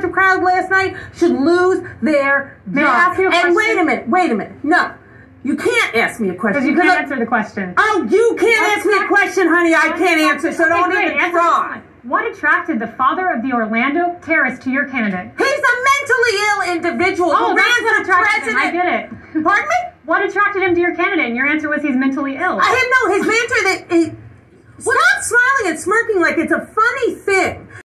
massive crowd last night should lose their May I ask you a question? And wait a minute. No. You can't ask me a question. Because you can't answer the question. Oh, you can't ask me a question, honey. I can't answer, so don't even try. What attracted the father of the Orlando terrorist to your candidate? He's a mentally ill individual who ran for president. I get it. Pardon me? What attracted him to your candidate? And your answer was he's mentally ill. His answer that... Stop smiling and smirking like it's a funny thing.